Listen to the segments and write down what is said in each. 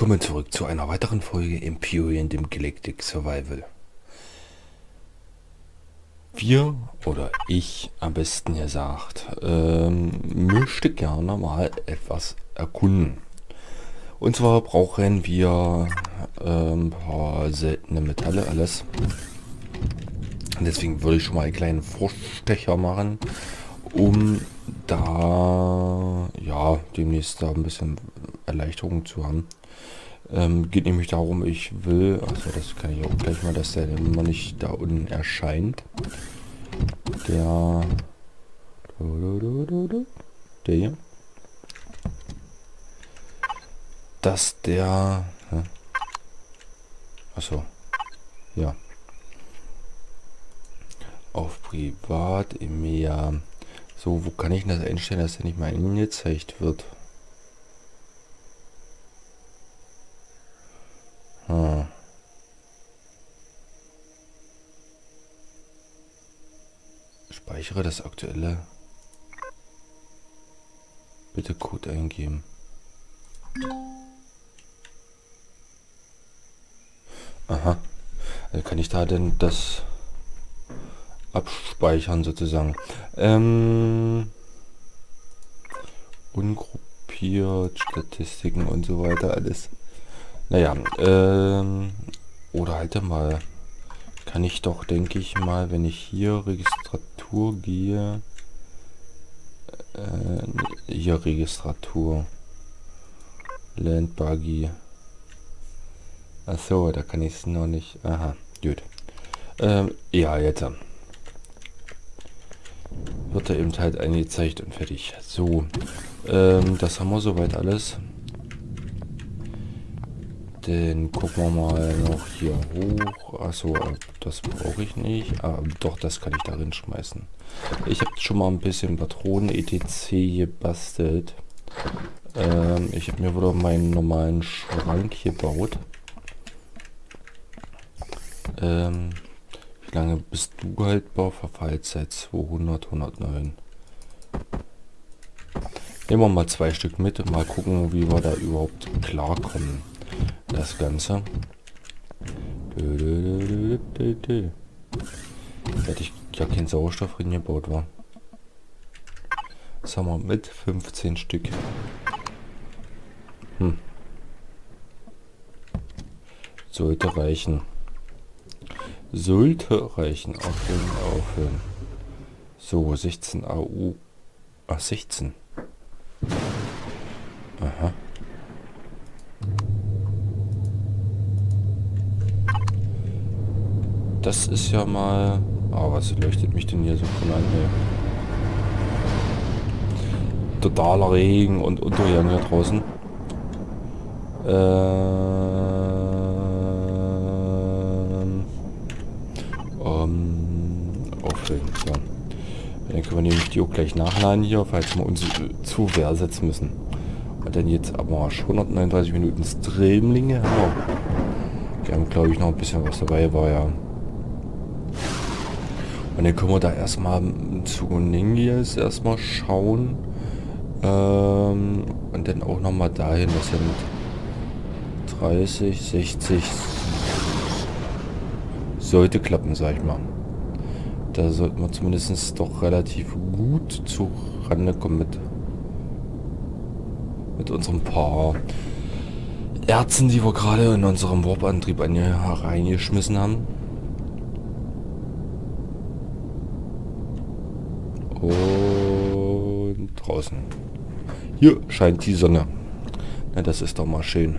Willkommen zurück zu einer weiteren Folge Empyrean, dem Galactic Survival. Wir, oder ich am besten gesagt, möchte gerne mal etwas erkunden. Und zwar brauchen wir ein paar seltene Metalle, alles. Und deswegen würde ich schon mal einen kleinen Vorstecher machen, um da, ja, demnächst da ein bisschen Erleichterung zu haben. Geht nämlich darum, ich will, also das kann ich auch gleich mal, dass der immer nicht da unten erscheint. Der hier. Dass der, achso, ja, auf Privat, EMEA. So, wo kann ich das einstellen, dass der nicht mal angezeigt wird? Speichere das aktuelle. Bitte Code eingeben. Aha. Also kann ich da denn das abspeichern sozusagen? Ungruppiert, Statistiken und so weiter, alles. Naja, oder halt mal, kann ich doch, denke ich mal, wenn ich hier Registratur gehe, hier Registratur, Landbuggy, achso, da kann ich es noch nicht, aha, gut, ja, jetzt wird er eben halt angezeigt und fertig. So, das haben wir soweit alles. Dann gucken wir mal noch hier hoch. Achso, das brauche ich nicht. Aber doch, das kann ich darin schmeißen. Ich habe schon mal ein bisschen Patronen etc. gebastelt. Ich habe mir wieder meinen normalen Schrank gebaut. Wie lange bist du haltbar? Verfallszeit 200, 109. Nehmen wir mal 2 Stück mit und mal gucken, wie wir da überhaupt klarkommen. Das Ganze. Hätte ich ja kein Sauerstoff reingebaut war. Was haben wir mit 15 Stück? Sollte reichen. Sollte reichen. Aufhören. So, 16 AU. Ach, 16. Aha. Das ist ja mal... Ah, was leuchtet mich denn hier so von an? Totaler Regen und Untergang hier draußen. Aufhören. So. Dann können wir nämlich die auch gleich nachladen hier, falls wir uns zu Wehr setzen müssen. Und dann jetzt aber 139 Minuten Streamlinge haben wir. Wir haben, glaube ich, noch ein bisschen was dabei, war ja. Und dann können wir da erstmal zu Ninjas erstmal schauen. Und dann auch nochmal dahin, das sind 30, 60. Sollte klappen, sag ich mal. Da sollten wir zumindest doch relativ gut zu Rande kommen mit unserem paar Erzen, die wir gerade in unserem Warp-Antrieb reingeschmissen haben. Und draußen. Hier scheint die Sonne. Na, das ist doch mal schön.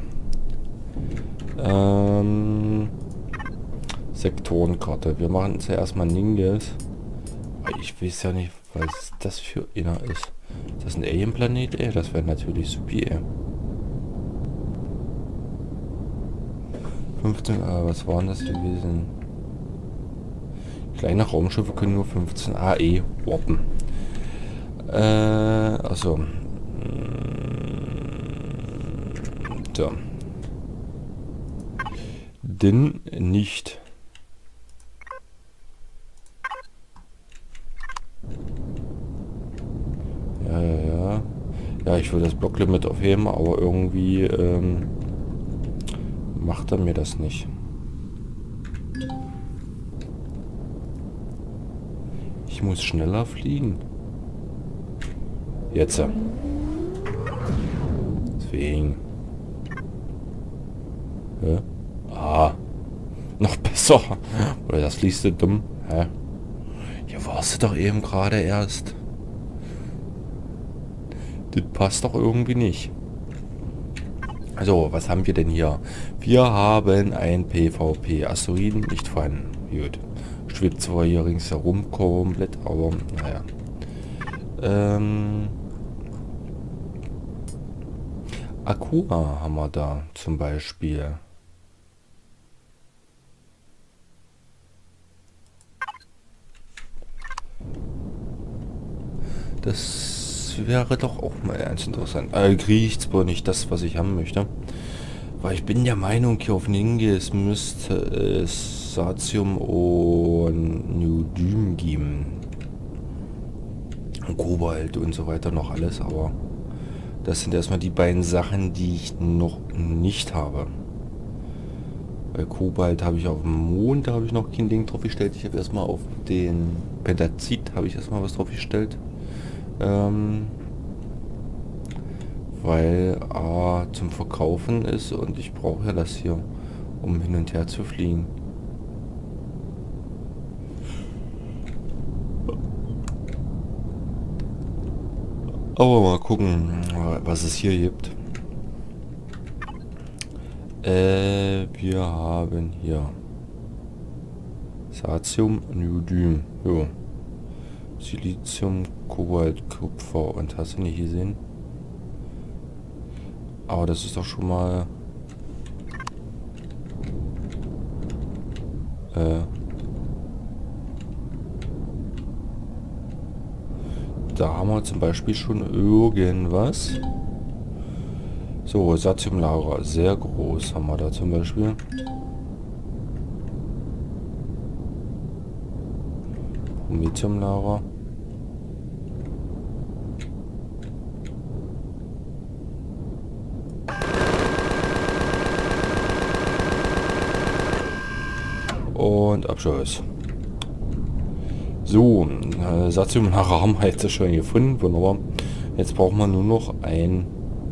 Sektorenkarte. Wir machen zuerst mal Ninjas. Ich weiß ja nicht, was das für einer ist. Ist das ein Alien-Planet? Ey, das wäre natürlich super. 15, was waren das gewesen? Kleine Raumschiffe können nur 15 AE warpen. Also. So. Denn nicht. Ja, ich will das Blocklimit aufheben, aber irgendwie macht er mir das nicht. Ich muss schneller fliegen. Jetzt. Deswegen. Ja. Ah. Noch besser. Oder das liest du dumm. Hä? Hier warst du doch eben gerade erst. Das passt doch irgendwie nicht. Also, was haben wir denn hier? Wir haben ein PvP. Asteroiden nicht vorhanden. Gut. Schwebt zwar hier ringsherum komplett, aber naja. Akua haben wir da zum Beispiel. Das wäre doch auch mal ganz interessant. Kriege ich zwar nicht das, was ich haben möchte. Weil ich bin der Meinung, hier auf Ningis müsste es Satium und Neodym geben. Und Kobalt und so weiter noch alles, aber das sind erstmal die beiden Sachen, die ich noch nicht habe. Bei Kobalt habe ich auf dem Mond, da habe ich noch kein Ding drauf gestellt. Ich habe erstmal auf den Pentazit habe ich erstmal was drauf gestellt. Weil A zum Verkaufen ist und ich brauche ja das hier, um hin und her zu fliegen. Aber mal gucken, was es hier gibt. Wir haben hier Satium, Neodym, jo. Silizium, Kobalt, Kupfer und hast du nicht gesehen? Aber das ist doch schon mal da haben wir zum Beispiel schon irgendwas. So, Satiumlager, sehr groß haben wir da zum Beispiel. Promethiumlager. Und Abschuss. So, Satiumlager haben wir jetzt schon gefunden. Wunderbar. Jetzt brauchen wir nur noch ein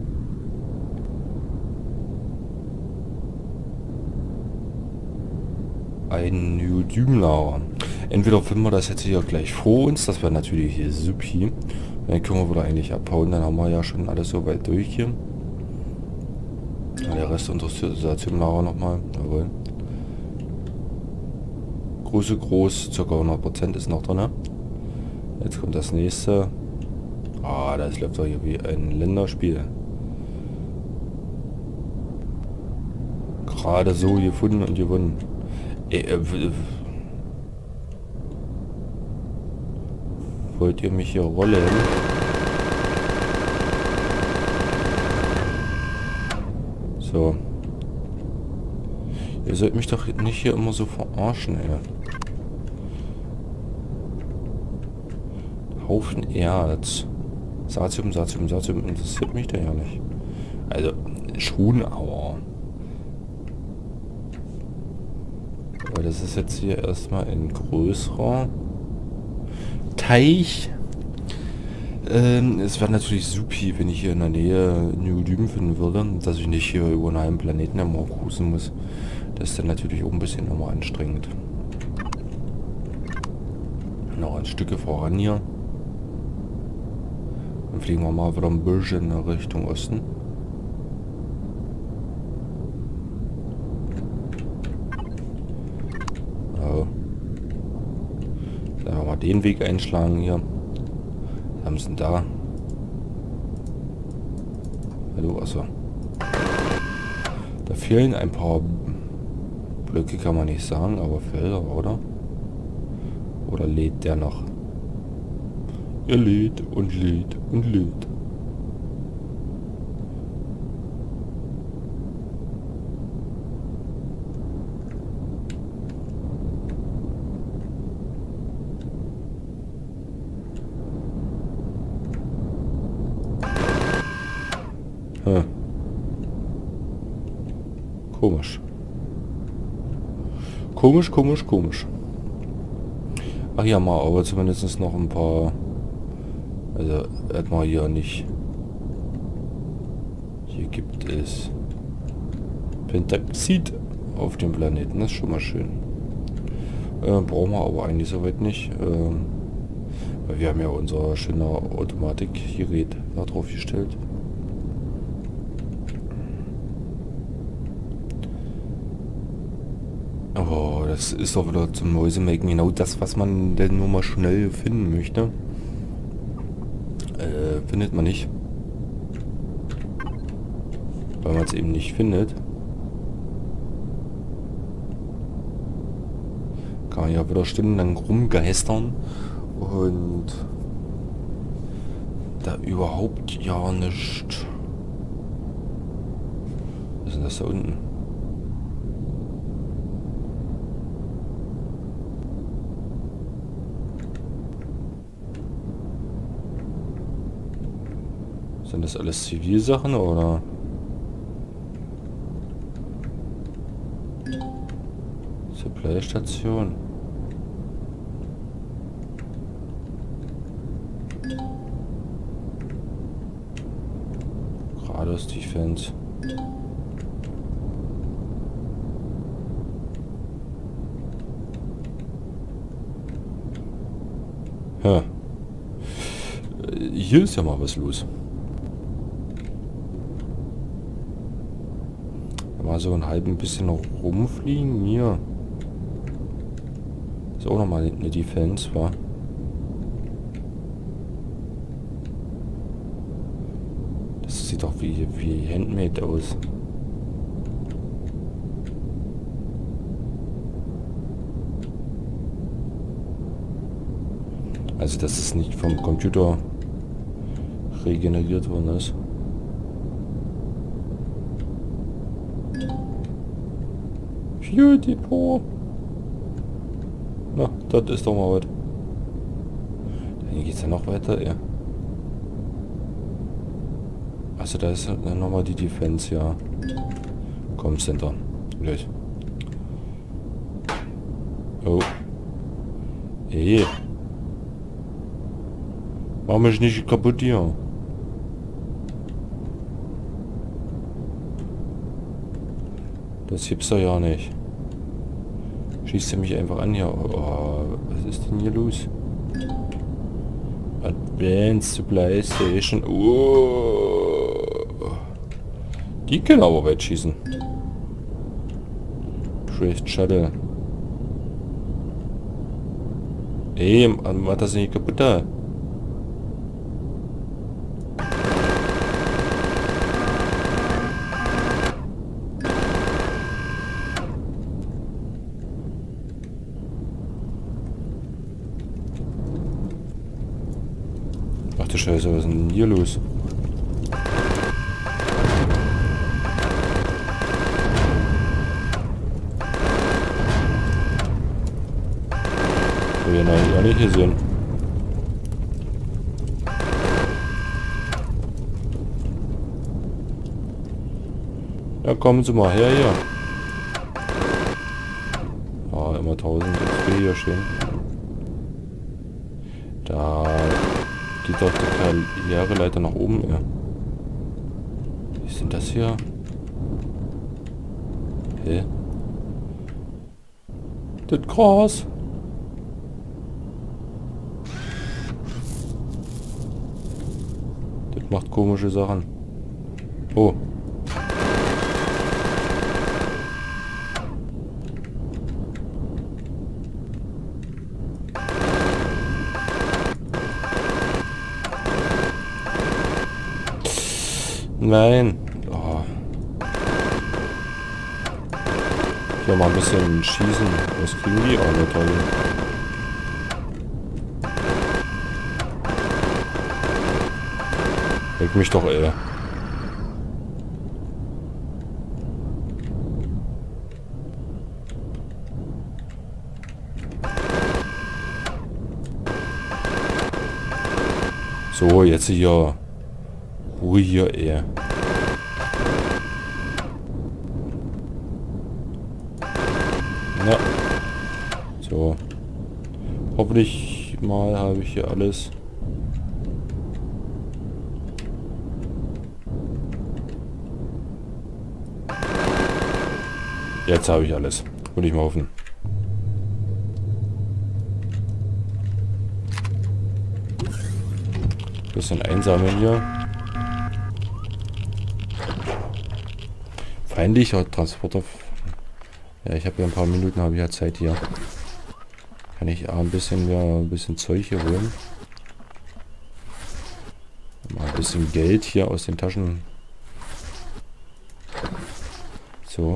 Neodymlager. Entweder finden wir das jetzt hier gleich vor uns, das wäre natürlich hier supi. Dann können wir wieder eigentlich abhauen, dann haben wir ja schon alles so weit durch hier. Ja, der Rest interessiert das Satiumlager nochmal. Jawohl. Groß, ca. 100% ist noch drin. Jetzt kommt das nächste. Ah, das läuft doch hier wie ein Länderspiel. Gerade so gefunden und gewonnen. Wollt ihr mich hier rollen? So. Ihr sollt mich doch nicht hier immer so verarschen, ey. Haufen Erz. Satium interessiert mich da ja nicht. Also, schon, aber das ist jetzt hier erstmal ein größerer Teich. Es wäre natürlich supi, wenn ich hier in der Nähe Neodym finden würde, dass ich nicht hier über einen halben Planeten immer cruisen muss. Das ist dann natürlich auch ein bisschen nochmal anstrengend. Noch ein Stück voran hier. Dann fliegen wir mal wieder ein bisschen in Richtung Osten. Dann werden wir den Weg einschlagen hier. Was haben sie denn da? Hallo, achso. Da fehlen ein paar Blöcke, kann man nicht sagen, aber Felder, oder? Oder lädt der noch? Er lädt und lädt und lädt. Komisch. Komisch, komisch, komisch. Ach ja, mal, aber zumindest noch ein paar... Also, erstmal hier nicht. Hier gibt es Pentaxid auf dem Planeten. Das ist schon mal schön. Brauchen wir aber eigentlich soweit nicht. Weil wir haben ja unser schöner Automatikgerät da drauf gestellt. Aber das ist doch wieder zum Mäusemelken genau das, was man denn nur mal schnell finden möchte. Findet man nicht. Weil man es eben nicht findet. Kann man ja wieder stundenlang rumgeistern und da überhaupt ja nicht. Was ist denn das da unten? Sind das alles Zivilsachen oder? Supply-Station. Geradeaus Defense. Ja. Hier ist ja mal was los. Mal so ein halben bisschen rumfliegen. Hier. Ist auch nochmal eine Defense, war. Das sieht doch wie Handmade aus. Also, dass es nicht vom Computer regeneriert worden ist. Fuel Depot. Na, das ist doch mal was. Dann geht's ja noch weiter, ja. Also da ist dann nochmal die Defense, ja. Komm, Center. Los. Oh. Ey. Mach mich nicht kaputt hier. Das gibt's doch ja nicht. Schießt er mich einfach an hier. Oh, was ist denn hier los? Advanced Supply Station. Oh. Die können aber weit schießen. Drift Shuttle. Ey, mach das nicht kaputt da. Ach du Scheiße, was ist denn hier los? Ich will ja nicht hier sehen. Ja, kommen Sie mal her hier. Ah, immer 1000 XP hier stehen. Da geht doch die Karriereleiter nach oben. Ja. Wie ist denn das hier? Hä? Das Gras. Das macht komische Sachen. Oh. Nein. Oh. Hier mal ein bisschen schießen. Was kriegen die? Oh, ne, toll. Leck mich doch, ey. So, jetzt hier. Ruhe hier, ey. Ja. So. Hoffentlich mal habe ich hier alles. Jetzt habe ich alles. Würde ich mal hoffen. Bisschen einsammeln hier. Feindlicher Transporter. Ja, ich habe ja ein paar Minuten, habe ich ja Zeit hier. Kann ich ein bisschen Zeug hier holen. Mal ein bisschen Geld hier aus den Taschen. So.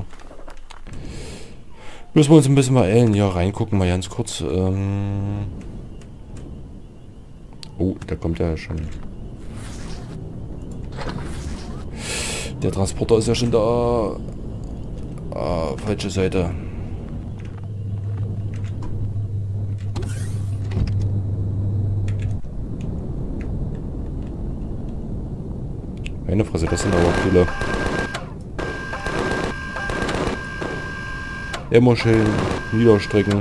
Müssen wir uns ein bisschen mal hier reingucken, mal ganz kurz. Oh, da kommt ja schon. Der Transporter ist ja schon da. Ah, falsche Seite. Meine Fresse, das sind aber viele. Immer schön niederstrecken.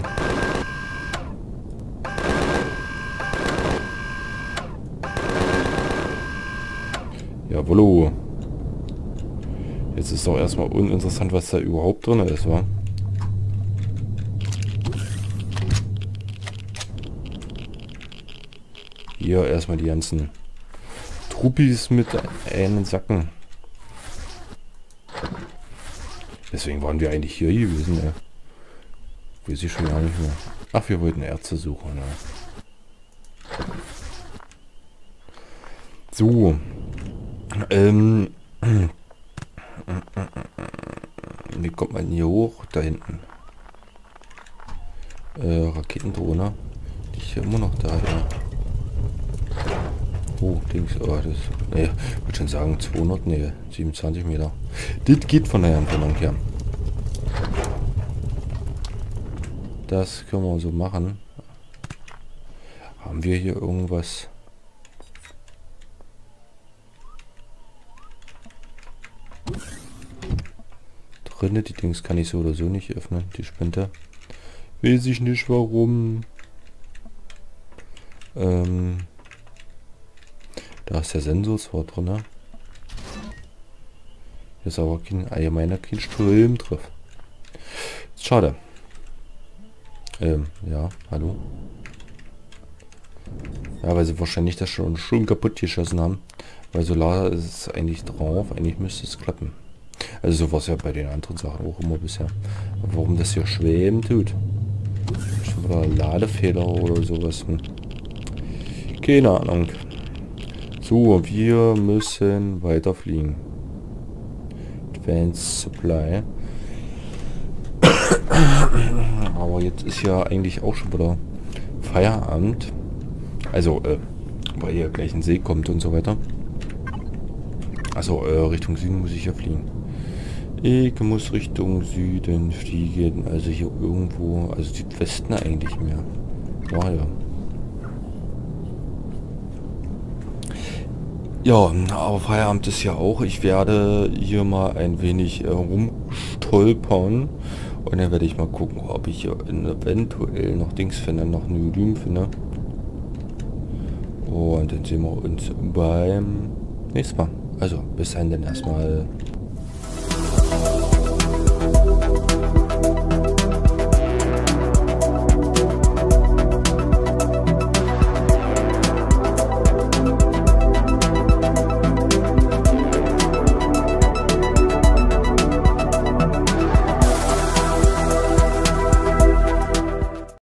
Jawollo. Jetzt ist doch erstmal uninteressant, was da überhaupt drin ist, wa? Hier erstmal die ganzen Truppis mit einen Sacken. Deswegen waren wir eigentlich hier gewesen, ja. Weiß ich schon gar nicht mehr. Ach, wir wollten Ärzte suchen, ja. So. Wie kommt man hier hoch? Da hinten. Raketendrohne. Die ist ja immer noch da, ja. Oh, Dings, oh, das... Ne, ich würde schon sagen 200, ne, 27 Meter. Das geht von der Entfernung her. Das können wir so machen. Haben wir hier irgendwas? Drinne, die Dings kann ich so oder so nicht öffnen, die Spinte. Weiß ich nicht warum. Da ist der Sensor zwar drin, ne? Hier ist aber kein allgemeiner kein Strom drauf. Schade. Ja, hallo. Ja, weil sie wahrscheinlich das schon kaputt geschossen haben. Weil Solar ist eigentlich drauf. Eigentlich müsste es klappen. Also so war es ja bei den anderen Sachen auch immer bisher. Aber warum das hier schweben tut? Schon wieder Ladefehler oder sowas. Keine Ahnung. So, wir müssen weiterfliegen. Advanced Supply. Aber jetzt ist ja eigentlich auch schon wieder Feierabend. Also, weil hier gleich ein See kommt und so weiter. Also, Richtung Süden muss ich ja fliegen. Ich muss Richtung Süden fliegen. Also hier irgendwo, also Südwesten eigentlich mehr. Ja, ja. Ja, aber Feierabend ist ja auch. Ich werde hier mal ein wenig rumstolpern. Und dann werde ich mal gucken, ob ich hier eventuell noch Dings finde, noch Neodym finde. Und dann sehen wir uns beim nächsten Mal. Also, bis dahin dann erstmal.